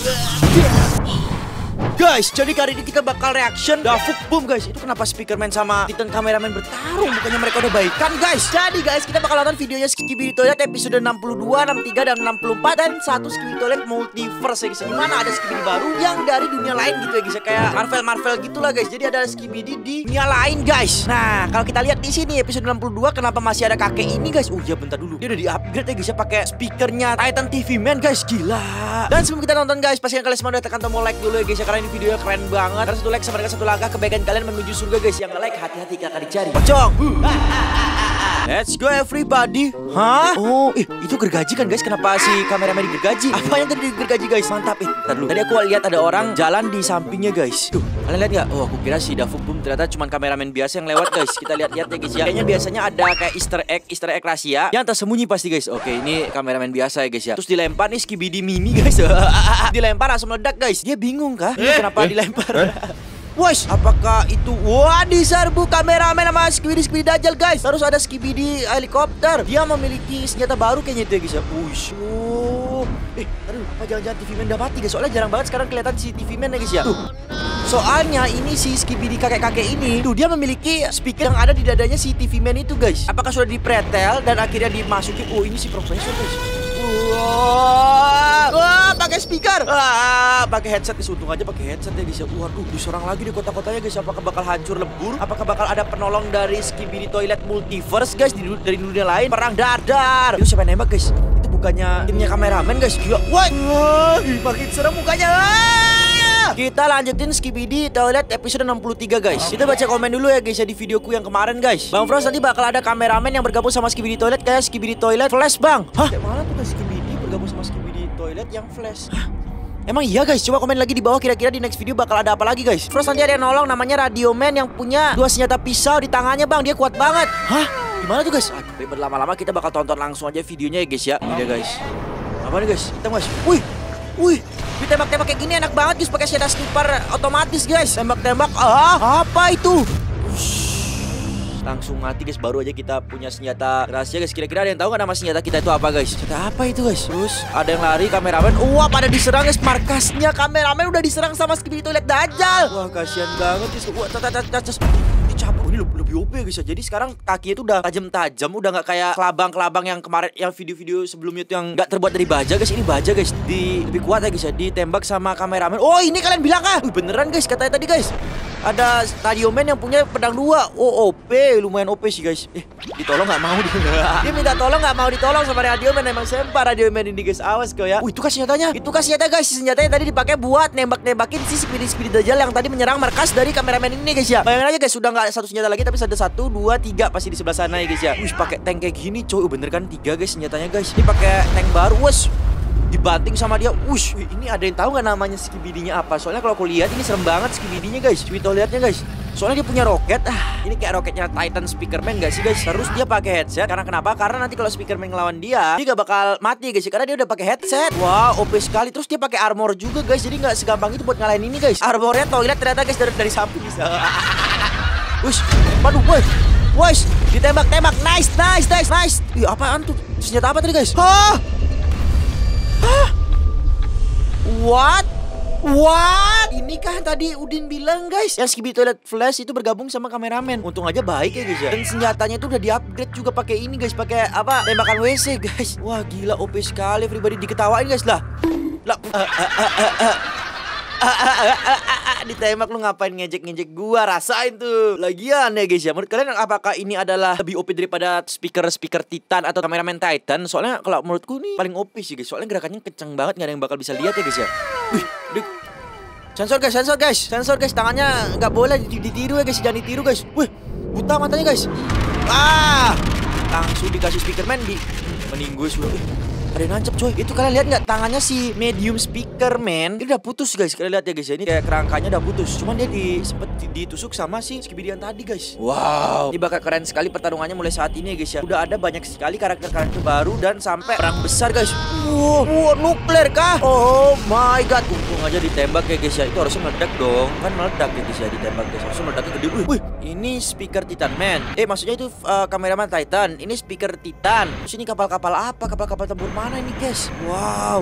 Guys, jadi kali ini kita bakal reaction Dafuk Boom guys. Itu kenapa Speakerman sama Titan Kameraman bertarung? Bukannya mereka udah baikan guys. Jadi guys, kita bakal nonton videonya Skibidi Toilet episode 62, 63, dan 64. Dan satu Skibidi Toilet Multiverse ya guys. Dimana ada Skibidi baru yang dari dunia lain gitu ya guys. Kayak Marvel gitu lah guys. Jadi ada Skibidi di dunia lain guys. Nah, kalau kita lihat di sini episode 62, kenapa masih ada kakek ini guys? Oh iya, bentar dulu. Dia udah di-upgrade ya guys ya, pakai speakernya Titan TV Man guys. Gila. Dan sebelum kita nonton guys, pastikan kalian semua udah tekan tombol like dulu ya guys ya, karena ini videonya keren banget. Karena satu like sama dengan satu langkah kebaikan kalian menuju surga guys. Yang like hati-hati kakak dicari. Pocong. Let's go everybody. Hah? Oh, itu gergaji kan guys? Kenapa si kameramen digergaji? Apa yang tadi digergaji guys? Mantap. Bentar dulu. Tadi aku lihat ada orang jalan di sampingnya guys. Tuh, kalian lihat nggak? Oh, aku kira si Dafuk Boom ternyata cuma kameramen biasa yang lewat guys. Kita lihat-lihat ya guys ya. Kayaknya biasanya ada kayak Easter egg rahasia yang tersembunyi pasti guys. Oke, ini kameramen biasa ya guys ya. Terus dilempar nih Skibidi Mini guys. Dilempar langsung meledak guys. Dia bingung kah? Kenapa dilempar? Wes, apakah itu? Wah, diserbu kameramen sama Skibidi Dajjal guys. Terus ada Skibidi helikopter. Dia memiliki senjata baru kayaknya itu ya guys ya. Aduh, apa jangan-jangan TV Man udah mati guys? Soalnya jarang banget sekarang kelihatan si TV Man ya guys ya. Tuh. Soalnya ini si Skibidi kakek-kakek ini, tuh dia memiliki speaker yang ada di dadanya si TV Man itu guys. Apakah sudah dipretel dan akhirnya dimasukin? Oh, ini si profesor guys. Wah, pakai speaker. Pakai headset. Untung aja pakai headset ya guys ya. Waduh, diserang lagi di kota-kotanya guys. Apakah bakal hancur lebur? Apakah bakal ada penolong dari Skibidi Toilet Multiverse guys dari dunia lain? Perang dadar. Itu siapa yang nembak guys? Itu bukannya timnya kameramen guys. Gila. Wah, makin serem mukanya. Kita lanjutin Skibidi Toilet episode 63 guys. Kita baca komen dulu ya guys ya di videoku yang kemarin guys. Bang Frost, nanti bakal ada kameramen yang bergabung sama Skibidi Toilet kayak Skibidi Toilet Flash bang. Hah? Kayak mana tuh guys Skibidi bergabung sama Skibidi Toilet yang Flash? Hah? Emang iya guys, coba komen lagi di bawah kira-kira di next video bakal ada apa lagi guys. Terus nanti ada yang nolong namanya Radio Man yang punya 2 senjata pisau di tangannya bang. Dia kuat banget. Hah? Gimana tuh guys? Aduh, berlama-lama kita bakal tonton langsung aja videonya ya guys ya. Ini dia guys. Apa nih guys? Kita guys. Wih, ditembak-tembak kayak gini enak banget guys, pakai senjata sniper otomatis guys. Tembak-tembak. Apa itu? Langsung mati guys. Baru aja kita punya senjata rahasia guys. Kira-kira ada yang tahu nggak nama senjata kita itu apa guys? Senjata apa itu guys? Terus ada yang lari kameramen. Wah, pada diserang guys. Markasnya kameramen udah diserang sama Skibidi Toilet Dajjal. Wah, kasihan banget guys. Wah, dicabut. Ini lebih OP guys ya. Jadi sekarang kakinya itu udah tajam-tajam, udah nggak kayak kelabang-kelabang yang kemarin, yang video-video sebelumnya itu yang nggak terbuat dari baja guys. Ini baja guys. Lebih kuat ya guys ya. Ditembak sama kameramen. Oh, ini kalian bilang kah? Beneran guys katanya tadi guys. Ada Radio Man yang punya pedang 2. Oh, OP, lumayan OP sih guys. Ditolong nggak mau dia. Dia minta tolong nggak mau ditolong sama Radio Man. Emang sempar Radio Man ini guys. Awas kau ya. Itu kan senjatanya. Itu kan senjata guys. Senjatanya tadi dipakai buat nembak-nembakin si Skibidi Dajjal yang tadi menyerang markas dari kameramen ini guys ya. Bayangin aja guys, sudah nggak satu senjata lagi tapi ada 1, 2, 3 pasti di sebelah sana ya guys ya. Pakai tank kayak gini coy. Bener kan 3 guys senjatanya guys. Ini pakai tank baru. Dibanting sama dia. Ini ada yang tahu nggak namanya Skibidinya apa? Soalnya kalau aku lihat ini serem banget Skibidinya guys. Coba lihatnya guys. Soalnya dia punya roket. Ini kayak roketnya Titan Speakerman gak sih guys? Terus dia pakai headset. Karena kenapa? Karena nanti kalau Speakerman ngelawan dia gak bakal mati guys. Karena dia udah pakai headset. Wah, OP sekali. Terus dia pakai armor juga guys. Jadi nggak segampang itu buat ngalahin ini guys. Armornya toilet ternyata guys dari samping bisa. Waduh, ditembak-tembak. Nice. Ih, apaan tuh? Senjata apa tadi guys? What? Ini kan tadi Udin bilang guys, yang Skibidi Toilet Flash itu bergabung sama kameramen. Untung aja baik ya guys ya. Dan senjatanya itu udah di-upgrade juga pakai ini guys, pakai apa? Tembakan WC guys. Wah, gila OP sekali. Everybody diketawain guys lah. Ditembak, lu ngapain ngejek-ngejek gua? Rasain tuh. Lagian ya guys ya, menurut kalian apakah ini adalah lebih OP daripada speaker Titan atau kameramen Titan? Soalnya kalau menurutku nih paling OP sih guys. Soalnya gerakannya kenceng banget, gak ada yang bakal bisa lihat ya guys ya. Sensor guys, tangannya nggak boleh ditiru ya guys, jangan ditiru guys. Buta matanya guys. Langsung dikasih Speakerman meninggus. Ada yang nancep coy. Itu kalian lihat nggak tangannya si medium Speakerman? Ini udah putus guys. Kalian lihat ya guys. Ini kayak kerangkanya udah putus. Cuman dia sempet ditusuk sama si Skibidi yang tadi guys. Wow. Ini bakal keren sekali pertarungannya mulai saat ini ya guys ya. Udah ada banyak sekali karakter-karakter baru dan sampai perang besar guys. Wow, nuklir kah? Oh my god. Untung aja ditembak ya guys ya. Itu harusnya meledak dong. Kan meledak ya guys ya, ditembak guys. Harusnya meledaknya gede. Ini speaker Titan Man. Maksudnya itu kameraman Titan. Ini speaker Titan. Terus ini kapal-kapal apa? Kapal-kapal tempur mana ini guys? Wow.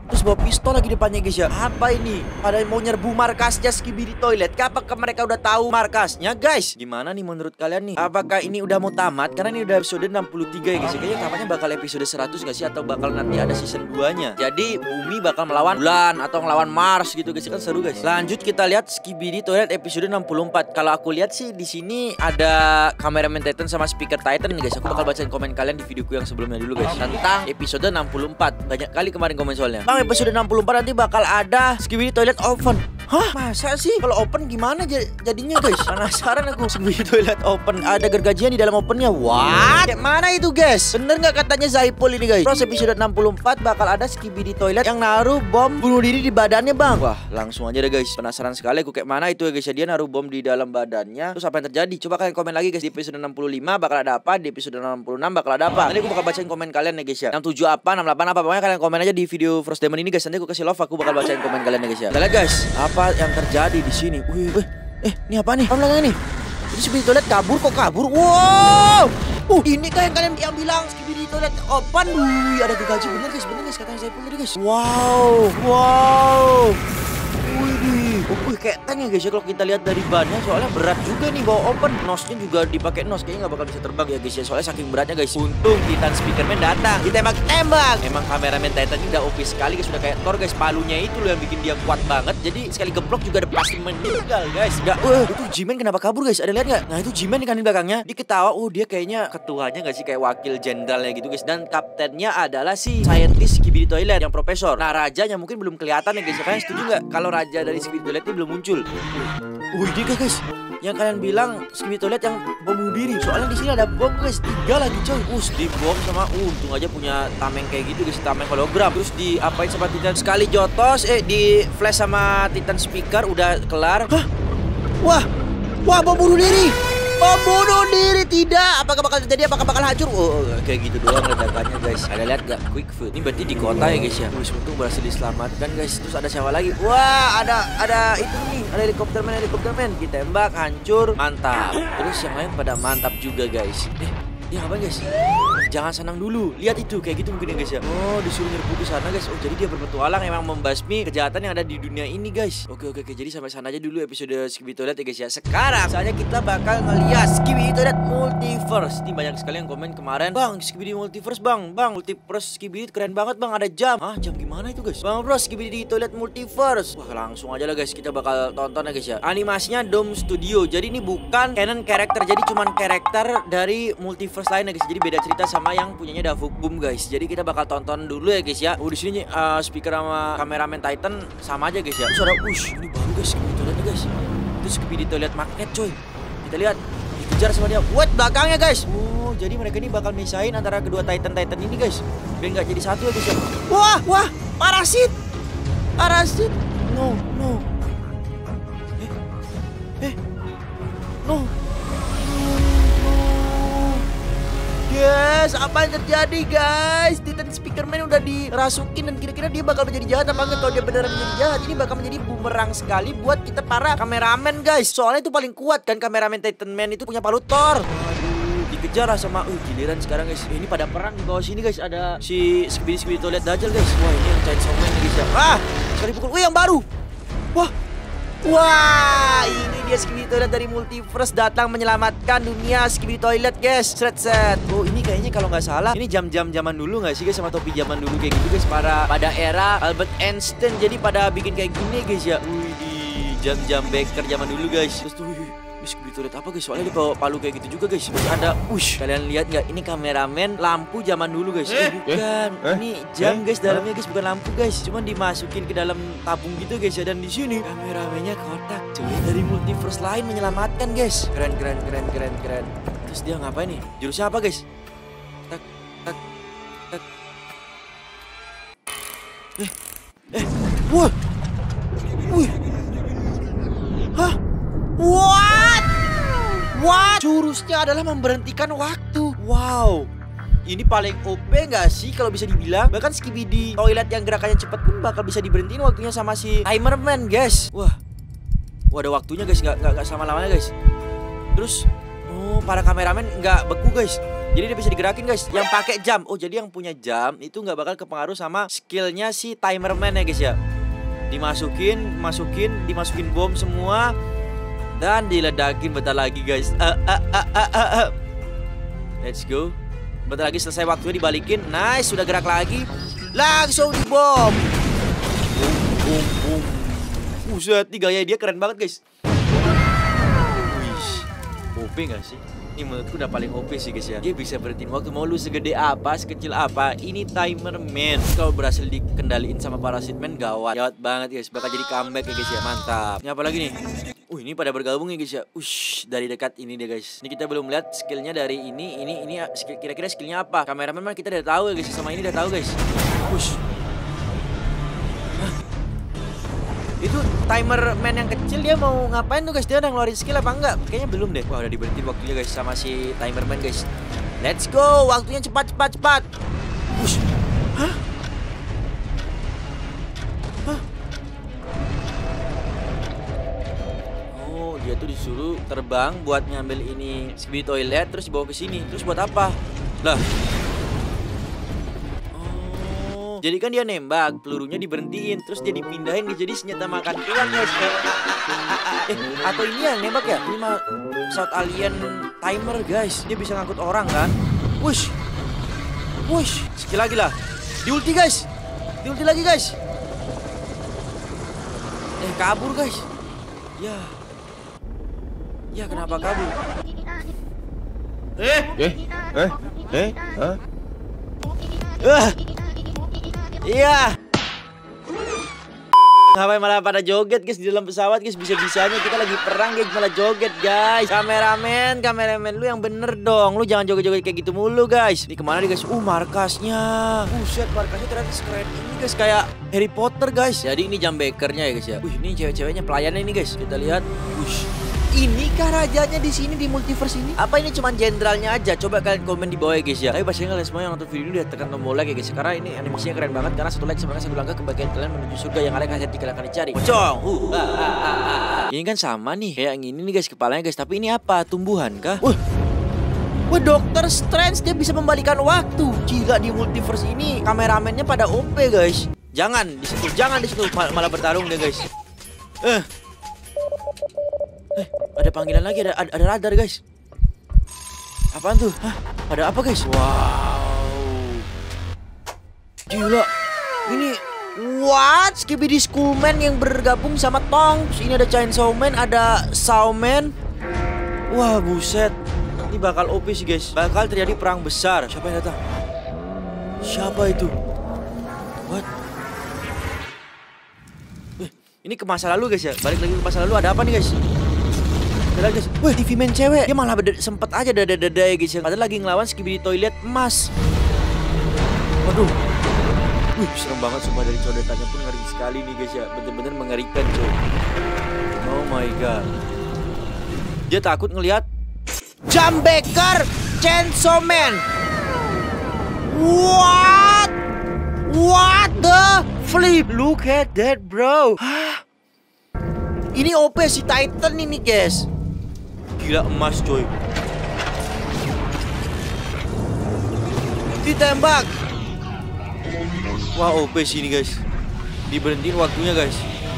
Terus bawa pistol lagi depannya guys ya. Apa ini? Pada mau nyerbu markasnya Skibidi Toilet. Apakah mereka udah tahu markasnya guys? Gimana nih menurut kalian nih? Apakah ini udah mau tamat? Karena ini udah episode 63 ya guys. Kayaknya tamatnya bakal episode 100 gak sih? Atau bakal nanti ada season 2-nya. Jadi bumi bakal melawan bulan atau ngelawan Mars gitu guys. Kan seru guys. Lanjut kita lihat Skibidi Toilet episode 64. Kalau aku lihat sih di sini ada kameramen Titan sama speaker Titan nih guys. Aku bakal bacain komen kalian di videoku yang sebelumnya dulu guys. Tentang episode 64. Banyak kali kemarin komen soalnya. Bang, episode 64 nanti bakal ada Skibidi Toilet Open. Hah? Masa sih? Kalau open gimana jadinya guys? Penasaran aku. Skibidi Toilet Open. Ada gergajian di dalam opennya. What? Kayak mana itu guys? Bener gak katanya Zaipul ini guys? Terus episode 64 bakal ada Skibidi Toilet yang naruh bom bunuh diri di badannya bang. Wah langsung aja deh guys. Penasaran sekali aku kayak mana itu ya guys ya. Dia naruh bom di dalam badannya. Terus apa yang terjadi? Coba kalian komen lagi guys. Di episode 65 bakal ada apa? Di episode 66 bakal ada apa? Nanti aku bakal bacain komen kalian ya guys ya. 67 apa? 68 apa? Pokoknya kalian komen aja di video First Demon ini guys. Nanti aku kasih love. Aku bakal bacain komen kalian ya guys ya. Kita lihat guys. Apa yang terjadi di sini? Wih, ini apa nih? Apa belakang nih? Ini Skibidi Toilet kabur kok kabur? Wow! Ini kan yang kalian yang bilang Skibidi Toilet Open. Wih, ada gergaji bener guys katanya saya pun tadi guys. Wow. Wih, kayak tank ya guys ya kalau kita lihat dari bannya. Soalnya berat juga nih bawa open. Nosnya juga dipakai nos. Kayaknya nggak bakal bisa terbang ya guys ya. Soalnya saking beratnya guys. Untung Titan Speakerman datang. Ditembak. Emang kameramen Titan ini udah OP sekali guys. Sudah kayak Thor guys. Palunya itu loh yang bikin dia kuat banget. Jadi sekali geblok juga ada pasti meninggal guys. Itu G-Man kenapa kabur guys? Ada lihat nggak? Nah itu G-Man kan di belakangnya. Dia ketawa. Dia kayaknya ketuanya nggak sih? Kayak wakil jenderalnya gitu guys. Dan kaptennya adalah si scientist Skibidi Toilet yang profesor. Nah rajanya mungkin belum kelihatan ya guys. Kalian setuju nggak kalau raja dari Skibidi Toilet ini belum muncul? Ini guys, yang kalian bilang Skibidi Toilet yang bom bunuh diri. Soalnya di sini ada bom guys, 3 lagi coy. Di bom sama untung aja punya tameng kayak gitu guys, tameng hologram. Terus diapain sama Titan sekali jotos, di flash sama Titan speaker udah kelar. Hah? Wah, bom bunuh diri. Bom bunuh diri tidak. Apakah bakal terjadi? Apakah bakal hancur? Kayak gitu doang ledakannya guys. Ada lihat gak? Quick food. Ini berarti di kota ya guys ya. Untung berhasil diselamatkan guys. Terus ada siapa lagi? Wah, ada itu nih. Ada helikopterman. Ditembak, hancur, mantap. Terus yang lain pada mantap juga guys. Dia apa guys? Jangan senang dulu. Lihat itu kayak gitu mungkin ya guys ya. Disuruh nyerbu ke sana guys. Jadi dia berpetualang emang membasmi kejahatan yang ada di dunia ini guys. Oke. Jadi sampai sana aja dulu episode Skibidi Toilet ya guys ya. Sekarang saatnya kita bakal ngeliat Skibidi Toilet Multiverse. Ini banyak sekali yang komen kemarin. Bang, Skibidi Multiverse bang. Multiverse Skibidi keren banget bang. Ada jam. Jam gimana itu guys? Bang bro, Skibidi Toilet Multiverse. Wah langsung aja lah guys. Kita bakal tonton ya guys ya. Animasinya Dome Studio. Jadi ini bukan canon karakter. Jadi cuman karakter dari Multiverse lain ya guys. Jadi beda cerita sama yang punyanya Davuk Boom guys. Jadi kita bakal tonton dulu ya guys ya. Di sini speaker sama kameramen Titan sama aja guys ya. Terus ada ini baru guys Skibidi Toilet guys. Terus Skibidi Toilet magnet coy. Kita lihat dikejar sama dia. Belakangnya guys. Jadi mereka ini bakal misahin antara kedua Titan ini guys. Biar nggak jadi satu ya guys ya. Wah, parasit. No. No. Yes, apa yang terjadi guys? Titan Speakerman udah dirasukin dan kira-kira dia bakal menjadi jahat apa enggak? Kalau dia beneran menjadi jahat, ini bakal menjadi bumerang sekali buat kita para kameramen guys. Soalnya itu paling kuat kan kameramen Titanman itu punya palu Thor. Dikejar lah sama giliran sekarang guys. Ini pada perang di bawah sini guys. Ada si Skibidi Toilet Dajjal guys. Wah, ini yang Chainsaw Man guys ya. Sekali pukul. Yang baru. Wah, ini dia Skibidi Toilet dari Multiverse datang menyelamatkan dunia Skibidi Toilet guys. Set. Ini kayaknya kalau nggak salah ini jam-jam zaman dulu nggak sih guys, sama topi zaman dulu kayak gitu guys, pada era Albert Einstein. Jadi pada bikin kayak gini guys ya. Di jam-jam Baker zaman dulu guys. Terus Skibidi Toilet apa guys? Soalnya dia bawa palu kayak gitu juga guys. Terus ada kalian lihat nggak? Ini kameramen lampu zaman dulu guys. Bukan. Ini jam guys dalamnya guys, bukan lampu guys. Cuman dimasukin ke dalam tabung gitu guys ya. Dan di sini kameramennya kotak cuy. Dari Multiverse lain menyelamatkan guys. Keren. Terus dia ngapain nih? Jurusnya apa guys? Tak. Hah? What? Jurusnya adalah memberhentikan waktu. Wow. Ini paling OP gak sih kalau bisa dibilang? Bahkan Skibidi Toilet yang gerakannya cepat pun bakal bisa diberhentiin waktunya sama si Timerman guys. Wah, ada waktunya guys, gak sama lamanya guys. Terus para kameramen gak beku guys. Jadi dia bisa digerakin guys. Yang pakai jam. Oh jadi yang punya jam itu nggak bakal kepengaruh sama skillnya si Timerman ya guys ya. Dimasukin bom semua dan diledakin bentar lagi guys. Let's go. Bentar lagi selesai waktunya dibalikin. Nice, sudah gerak lagi. Langsung dibom. Boom, boom. Buset, nih gaya dia keren banget guys. Wih, OP gak sih? Ini menurutku udah paling OP sih guys ya. Dia bisa berhentiin waktu, mau lu segede apa, sekecil apa. Ini Timerman. Kalau berhasil dikendaliin sama Parasitman gawat. Gawat banget guys, bakal jadi comeback ya guys ya. Mantap. Ini apa lagi nih? Ini pada bergabung ya guys ya. Dari dekat ini deh guys. Ini kita belum lihat skillnya dari ini kira-kira skillnya apa. Kameramen mah kita udah tahu ya guys. Sama ini udah tahu guys. Itu Timerman yang kecil dia mau ngapain tuh guys? Dia udah ngeluarin skill apa enggak? Kayaknya belum deh. Wah udah diberhentiin waktunya guys sama si Timerman guys. Let's go, waktunya cepat. Hah? Oh dia tuh disuruh terbang buat ngambil ini Skibidi Toilet terus dibawa ke sini. Terus buat apa? Lah. Jadi kan dia nembak, pelurunya diberhentiin, terus dia dipindahin jadi senjata makan tuan guys. Atau ini yang nembak ya? Ini mah South Alien Timer guys. Dia bisa ngangkut orang kan? Wush, sekali lagi lah. Diulti guys, diulti lagi guys. Kabur guys. Ya kenapa kabur? Iya. Ngapain malah pada joget guys di dalam pesawat guys? Bisa-bisanya kita lagi perang guys malah joget guys. Kameramen lu yang bener dong. Lu jangan joget-joget kayak gitu mulu guys. Ini kemana nih guys? Markasnya. Buset, markasnya ternyata sekeren ini guys, kayak Harry Potter guys. Jadi ini jam bekernya ya guys ya. Ini cewek-ceweknya pelayannya ini guys. Kita lihat. Ini kah rajanya di sini di multiverse ini? Apa ini cuman jenderalnya aja? Coba kalian komen di bawah ya guys ya. Tapi pastinya kalian semua yang nonton video ini udah tekan tombol like ya guys. Karena ini animasinya keren banget. Karena satu like sebenarnya satu langkah kebagian kalian menuju surga yang kalian akan dicari. Pocong. Ini kan sama nih kayak yang ini nih guys kepalanya guys. Tapi ini apa? Tumbuhan kah? Wah, Doctor Strange dia bisa membalikan waktu. Gila, di multiverse ini kameramennya pada OP guys. Jangan di situ malah bertarung deh guys. Ada panggilan lagi, ada radar guys. Apaan tuh? Ada apa guys? Wow. Gila. Ini what? Skibidi Schoolman yang bergabung sama Tong. Terus ini ada Chainsaw Man, ada Sawman. Wah, buset. Ini bakal OP sih guys. Bakal terjadi perang besar. Siapa yang datang? Siapa itu? What? Ini ke masa lalu guys ya. Balik lagi ke masa lalu, ada apa nih guys? Guys, wih, TV man cewek. Dia malah sempet aja dada ya guys ya. Padahal lagi ngelawan Skibidi Toilet emas. Waduh. Wih, serem banget sumpah, dari codetannya pun ngeri sekali nih guys ya. Bener-bener mengerikan coy. Oh my god. Dia takut ngelihat Jam Beker Chainsaw Man. What the flip? Look at that bro. Ini OP si Titan ini guys. Gila, emas coy. Ditembak. Wah, OP sih ini guys. Diberhentiin waktunya guys.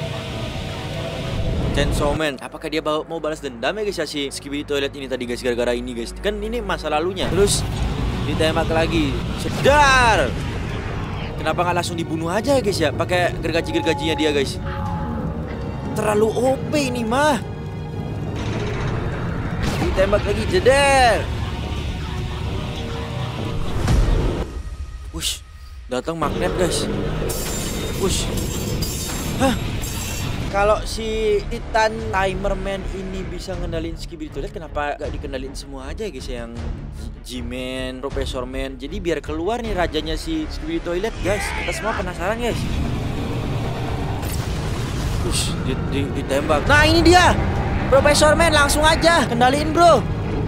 Chainsaw Man. Apakah dia mau balas dendam ya guys ya si Skibidi Toilet ini tadi guys, gara-gara ini guys. Kan ini masa lalunya. Terus ditembak lagi. Sedar. Kenapa nggak langsung dibunuh aja ya guys ya? Pakai gergaji-gergajinya dia guys. Terlalu OP ini mah. Ditembak lagi, jeder. Wush, datang magnet guys. Wush. Kalau si Titan Timerman ini bisa ngendalin Skibidi Toilet, kenapa gak dikendalin semua aja guys, yang G-Man, Profesor Man. Jadi biar keluar nih rajanya si Skibidi Toilet guys. Kita semua penasaran guys. Ditembak. Nah ini dia Profesor Man, langsung aja kendaliin bro.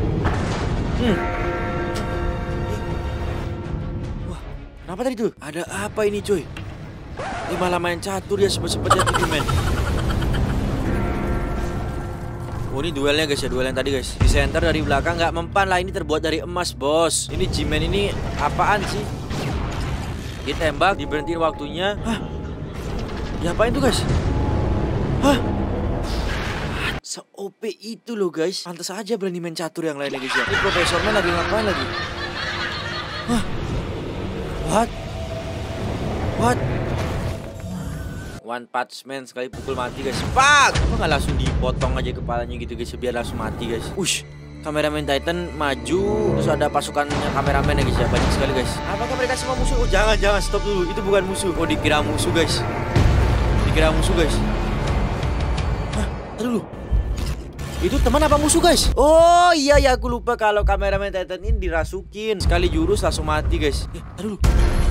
Wah, kenapa tadi tuh? Ada apa ini cuy? Ini malah main catur ya, sempet-sempetnya tuh men. Oh ini duelnya guys ya, duel yang tadi guys. Di center dari belakang nggak mempan lah, ini terbuat dari emas bos. Ini G-Man ini apaan sih? Ditembak, diberhentiin waktunya. Hah? Diapain tuh guys? Hah? Se-OP itu loh guys. Pantes aja berani main catur yang lainnya guys ya. Ini profesornya lagi ngapain lagi? Hah? What? What? One Punch Man sekali pukul mati guys. Pak! Kenapa nggak langsung dipotong aja kepalanya gitu guys, biar langsung mati guys. Ush, kameramen Titan maju, terus ada pasukannya kameramen ya guys ya, banyak sekali guys. Apakah mereka semua musuh? Oh jangan, stop dulu, itu bukan musuh. Oh dikira musuh guys. Dikira musuh guys. Hah? Aduh. Itu teman apa musuh guys? Oh iya ya, aku lupa kalau kameramen Titan ini dirasukin. Sekali jurus langsung mati guys. Aduh.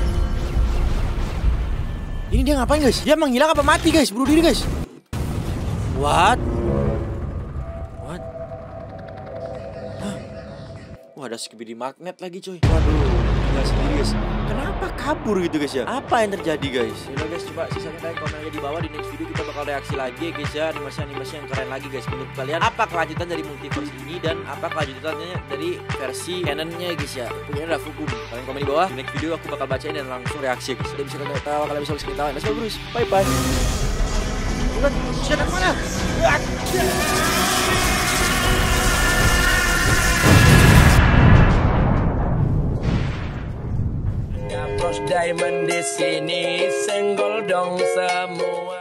Ini dia ngapain guys? Dia menghilang apa mati guys? Bunuh diri guys. What? What? Hah? Wah ada skibidi magnet lagi coy. Waduh, tinggal sendiri guys. Kenapa kabur gitu guys ya? Apa yang terjadi guys? Yaudah guys, coba sisanya kalian komen aja di bawah. Di next video kita bakal reaksi lagi ya guys ya. Animasi-animasi yang keren lagi guys. Menurut kalian apa kelanjutan dari multiverse ini? Dan apa kelanjutannya dari versi canonnya guys ya? Punya ada hukum. Kalian komen di bawah. Di next video aku bakal bacain dan langsung reaksi guys. Kalian bisa ketawa, kalian bisa ketawa. Let's go bros. Bye bye. Bukan, siapa mana? Diamond di sini senggol dong semua.